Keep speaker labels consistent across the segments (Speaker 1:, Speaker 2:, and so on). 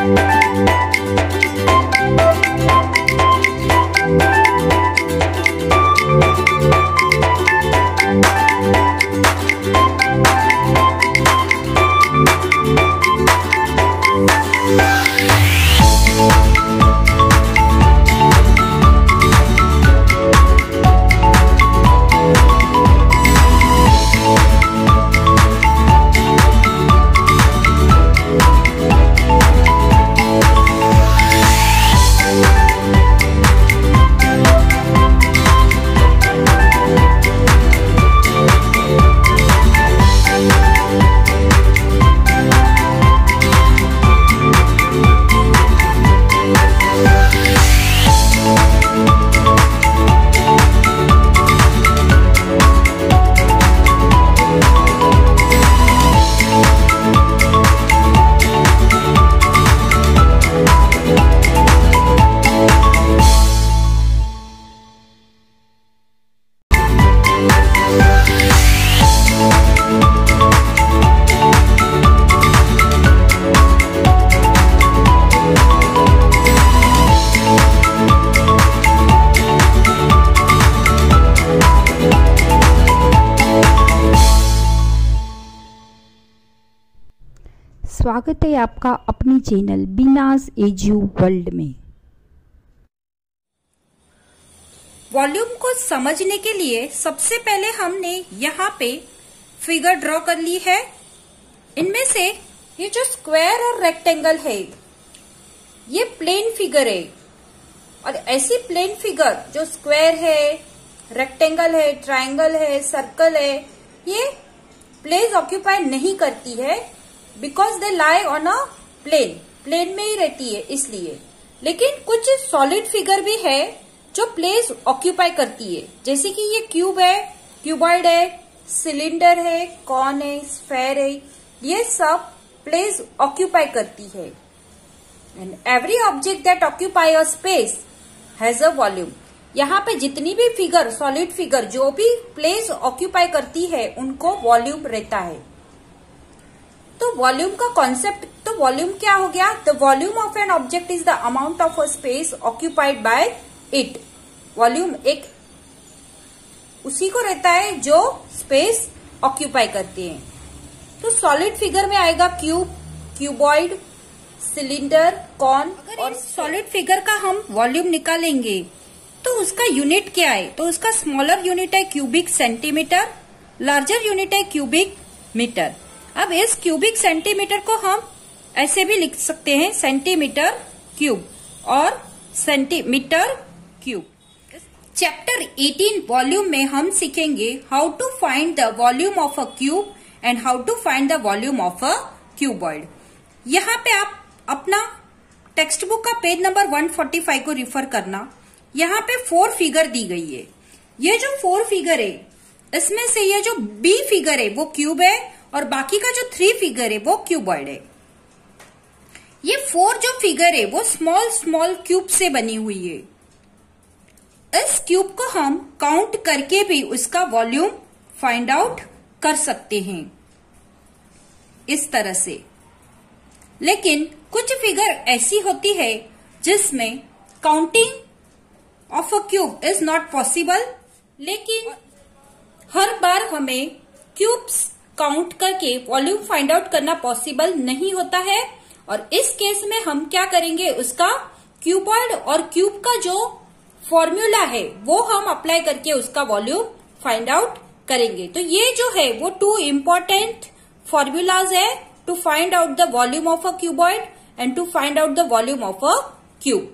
Speaker 1: स्वागत है आपका अपनी चैनल बीनाज एजू वर्ल्ड में।
Speaker 2: वॉल्यूम को समझने के लिए सबसे पहले हमने यहाँ पे फिगर ड्रॉ कर ली है। इनमें से ये जो स्क्वायर और रेक्टेंगल है ये प्लेन फिगर है, और ऐसी प्लेन फिगर जो स्क्वायर है, रेक्टेंगल है, ट्रायंगल है, सर्कल है, ये प्लेस ऑक्यूपाई नहीं करती है because they lie on a plane में ही रहती है इसलिए। लेकिन कुछ सॉलिड फिगर भी है जो प्लेस ऑक्यूपाई करती है, जैसे कि ये क्यूब है, क्यूबॉइड है, सिलेंडर है, कॉन है, स्फेयर है, ये सब प्लेस ऑक्यूपाई करती है। And every object that occupy a space has a volume. यहाँ पे जितनी भी फिगर, सॉलिड फिगर जो भी प्लेस ऑक्यूपाई करती है उनको वॉल्यूम रहता है। तो वॉल्यूम का कॉन्सेप्ट, तो वॉल्यूम क्या हो गया? The volume of an object is the amount of a space occupied by it. Volume एक उसी को रहता है जो स्पेस ऑक्यूपाई करते हैं। तो सॉलिड फिगर में आएगा क्यूब, क्यूबॉइड, सिलेंडर, कॉन। और सॉलिड फिगर का हम वॉल्यूम निकालेंगे तो उसका यूनिट क्या है? तो उसका स्मॉलर यूनिट है क्यूबिक सेंटीमीटर, लार्जर यूनिट है क्यूबिक मीटर। अब इस क्यूबिक सेंटीमीटर को हम ऐसे भी लिख सकते हैं सेंटीमीटर क्यूब और सेंटीमीटर क्यूब। चैप्टर 18 वॉल्यूम में हम सीखेंगे how to find the volume of a cube and how to find the volume of a cuboid. यहाँ पे आप अपना टेक्स्ट बुक का पेज नंबर 145 को रिफर करना। यहाँ पे 4 फिगर दी गई है। ये जो 4 फिगर है इसमें से ये जो बी फिगर है वो क्यूब है और बाकी का जो 3 फिगर है वो क्यूबॉइड है। ये 4 जो फिगर है वो स्मॉल स्मॉल क्यूब से बनी हुई है। इस क्यूब को हम काउंट करके भी उसका वॉल्यूम फाइंड आउट कर सकते हैं इस तरह से। लेकिन कुछ फिगर ऐसी होती है जिसमें counting of a cube is not possible. लेकिन हर बार हमें क्यूब्स काउंट करके वॉल्यूम फाइंड आउट करना पॉसिबल नहीं होता है, और इस केस में हम क्या करेंगे, उसका क्यूबॉइड और क्यूब का जो फॉर्मूला है वो हम अप्लाई करके उसका वॉल्यूम फाइंड आउट करेंगे। तो ये जो है वो 2 इम्पोर्टेंट फॉर्मूलाज है to find out the volume of a cuboid and to find out the volume of a cube.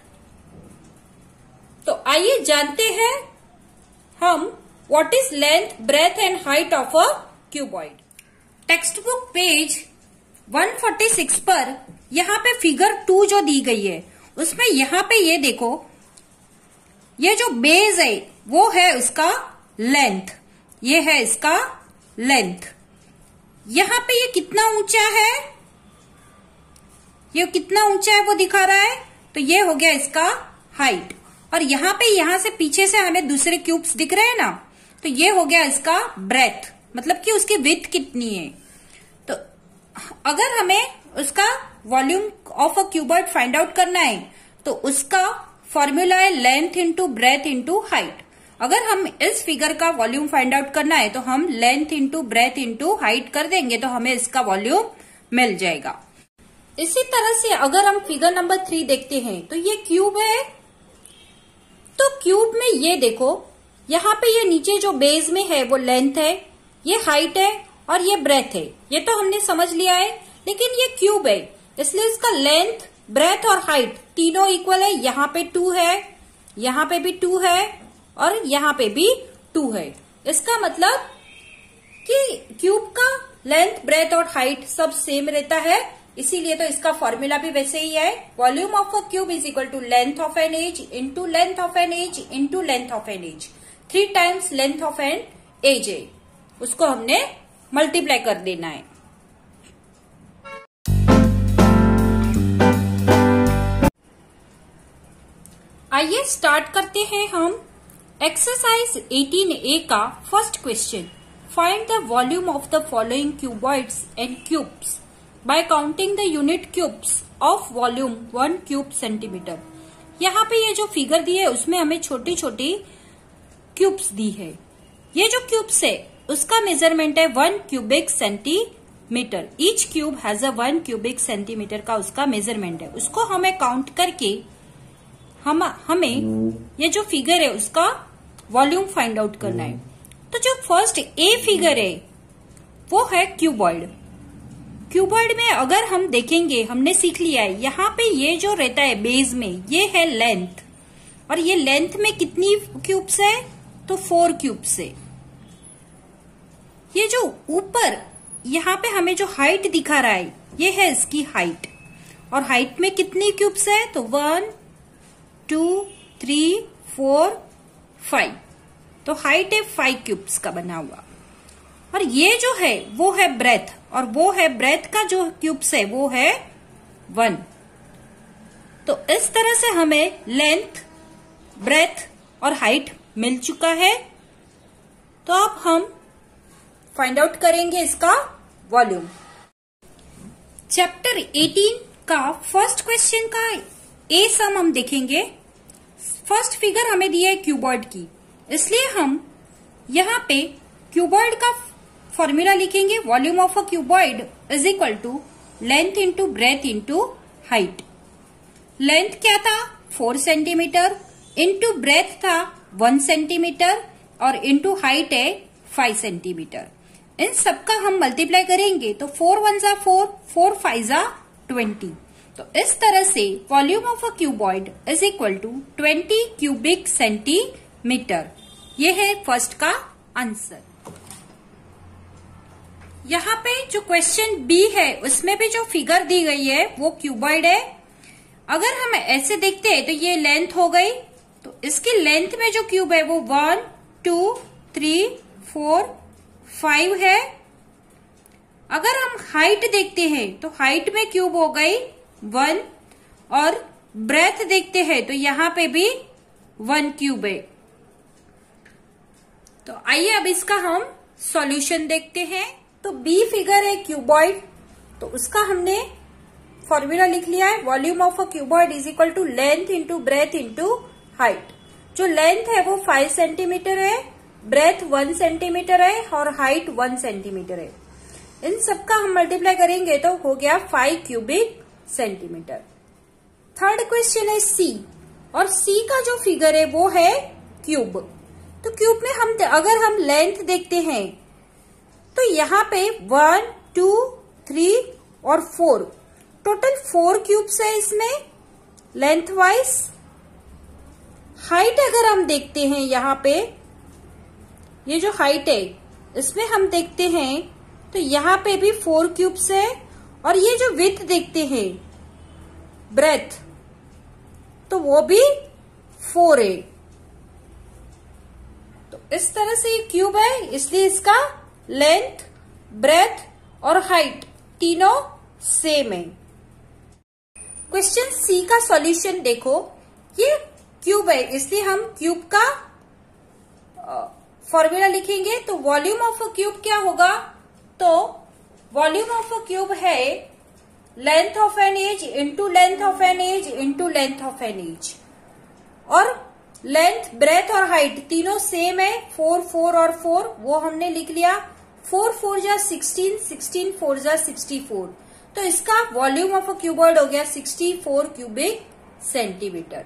Speaker 2: तो आइए जानते हैं हम what is length, breadth and height of a cuboid. Text book page 146 पर यहाँ पे figure 2 जो दी गई है उसमें यहाँ पे ये देखो, ये जो बेस है वो है उसका लेंथ, ये है इसका लेंथ। यहाँ पे ये कितना ऊंचा है, ये कितना ऊंचा है वो दिखा रहा है, तो ये हो गया इसका हाइट। और यहाँ पे यहाँ से पीछे से हमें दूसरे क्यूब्स दिख रहे हैं ना, तो ये हो गया इसका ब्रेथ, मतलब कि उसकी विड्थ कितनी है। तो अगर हमें उसका volume of a cuboid find out करना है तो उसका फॉर्मूला है length into breadth into height. अगर हम इस फिगर का वॉल्यूम फाइंड आउट करना है तो हम length into breadth into height कर देंगे तो हमें इसका वॉल्यूम मिल जाएगा। इसी तरह से अगर हम फिगर नंबर 3 देखते हैं तो ये क्यूब है। तो क्यूब में ये देखो, यहाँ पे ये नीचे जो बेस में है वो लेंथ है, ये हाइट है और ये ब्रेथ है। ये तो हमने समझ लिया है, लेकिन ये क्यूब है इसलिए इसका लेंथ, ब्रेथ और हाइट तीनों इक्वल है। यहाँ पे 2 है, यहाँ पे भी 2 है और यहाँ पे भी 2 है। इसका मतलब कि क्यूब का लेंथ, ब्रेथ और हाइट सब सेम रहता है, इसीलिए तो इसका फॉर्मूला भी वैसे ही है। Volume of a cube is equal to length of an edge into length of an edge into length of an edge. 3 times length of an edge है, उसको हमने मल्टीप्लाई कर देना है। आइए स्टार्ट करते हैं हम एक्सरसाइज 18A का first question. Find the volume of the following cuboids and cubes by counting the unit cubes of volume 1 cube centimetre. यहाँ पे ये जो फिगर दी है उसमें हमें छोटी छोटी क्यूब्स दी है। ये जो क्यूब्स है उसका मेजरमेंट है 1 cubic centimetre. Each cube has a 1 cubic centimetre का उसका मेजरमेंट है। उसको हमें काउंट करके हमें ये जो फिगर है उसका वॉल्यूम फाइंड आउट करना है। तो जो फर्स्ट ए फिगर है वो है क्यूबॉइड। क्यूबॉइड में अगर हम देखेंगे, हमने सीख लिया है यहाँ पे ये जो रहता है बेस में ये है लेंथ, और ये लेंथ में कितनी क्यूब्स है तो 4 क्यूब्स है। ये जो ऊपर यहाँ पे हमें जो हाइट दिखा रहा है ये है इसकी हाइट, और हाइट में कितनी क्यूब्स है तो 1 2 3 4 5। तो हाइट है 5 क्यूब्स का बना हुआ। और ये जो है वो है ब्रेथ, और वो है ब्रेथ का जो क्यूब्स है वो है 1। तो इस तरह से हमें लेंथ, ब्रेथ और हाइट मिल चुका है। तो अब हम फाइंड आउट करेंगे इसका वॉल्यूम। चैप्टर 18 का फर्स्ट क्वेश्चन का ए सम हम देखेंगे। फर्स्ट फिगर हमें दी है क्यूबॉइड की, इसलिए हम यहाँ पे क्यूबॉइड का फॉर्मूला लिखेंगे। Volume of a cuboid is equal to length into breadth into height. Length क्या था 4 सेंटीमीटर, इंटू ब्रेथ था 1 सेंटीमीटर और इंटू हाइट है 5 सेंटीमीटर। इन सबका हम मल्टीप्लाई करेंगे तो 4 1 जा 4, 4 5 जा 20। तो इस तरह से volume of a cuboid is equal to 20 cubic centimetre. ये है फर्स्ट का आंसर। यहाँ पे जो क्वेश्चन बी है उसमें भी जो फिगर दी गई है वो क्यूबॉइड है। अगर हम ऐसे देखते हैं तो ये लेंथ हो गई, तो इसकी लेंथ में जो क्यूब है वो 1 2 3 4 5 है। अगर हम हाइट देखते हैं तो हाइट में क्यूब हो गई 1, और ब्रेथ देखते हैं तो यहाँ पे भी 1 क्यूब है। तो आइए अब इसका हम सॉल्यूशन देखते हैं। तो बी फिगर है क्यूबॉइड, तो उसका हमने फॉर्मूला लिख लिया है। Volume of a cuboid is equal to length into breadth into height. जो लेंथ है वो 5 सेंटीमीटर है, ब्रेथ 1 सेंटीमीटर है और हाइट 1 सेंटीमीटर है। इन सबका हम मल्टीप्लाई करेंगे तो हो गया 5 क्यूबिक सेंटीमीटर। थर्ड क्वेश्चन है सी, और सी का जो फिगर है वो है क्यूब। तो क्यूब में अगर हम लेंथ देखते हैं तो यहाँ पे 1 2 3 और 4, टोटल 4 क्यूब्स है इसमें लेंथ वाइज। हाइट अगर हम देखते हैं यहाँ पे, ये जो हाइट है इसमें हम देखते हैं तो यहाँ पे भी 4 क्यूब्स है, और ये जो विड्थ देखते हैं ब्रेथ, तो वो भी 4 है। तो इस तरह से ये क्यूब है, इसलिए इसका लेंथ, ब्रेथ और हाइट तीनों सेम है। क्वेश्चन सी का सॉल्यूशन देखो, ये क्यूब है इसलिए हम क्यूब का फॉर्मूला लिखेंगे। तो वॉल्यूम ऑफ अ क्यूब क्या होगा, तो वॉल्यूम ऑफ अ क्यूब है length of an edge into length of an edge into length of an edge. और लेंथ, ब्रेथ और हाइट तीनों सेम है, 4 4 और 4, वो हमने लिख लिया। 4 4 जा 16, 16 4 जा 64। तो इसका वॉल्यूम ऑफ अ क्यूबॉइड हो गया 64 क्यूबिक सेंटीमीटर।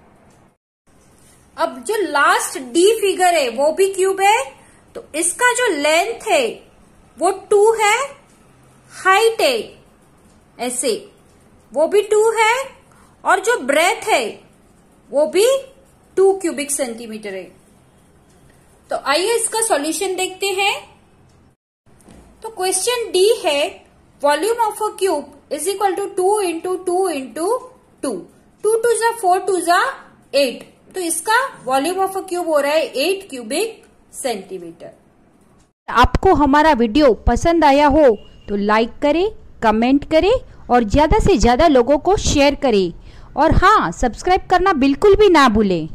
Speaker 2: अब जो लास्ट डी फिगर है वो भी क्यूब है, तो इसका जो लेंथ है वो 2 है, हाइट है ऐसे वो भी 2 है, और जो ब्रेथ है वो भी 2 क्यूबिक सेंटीमीटर है। तो आइए इसका सॉल्यूशन देखते हैं। तो क्वेश्चन डी है volume of a cube is equal to 2 into 2 into 2, 2 2 जा 4 2 जा 8। तो इसका वॉल्यूम ऑफ अ क्यूब हो रहा है 8 क्यूबिक सेंटीमीटर।
Speaker 1: आपको हमारा वीडियो पसंद आया हो तो लाइक करें, कमेंट करें और ज़्यादा से ज़्यादा लोगों को शेयर करें। और हाँ, सब्सक्राइब करना बिल्कुल भी ना भूलें।